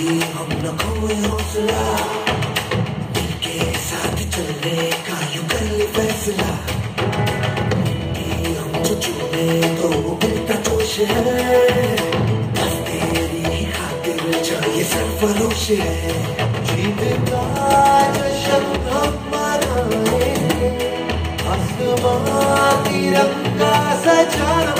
हम न खोए हौसला, के साथ चलने का यूं कर ले फैसला, हम जो चुने तो वो मिलता जोश है, बस तेरी ही खातिर चाहिए सरफरोश है। जीत का जश्न हम मनाएंगे, आसमां तिरंगा सजाना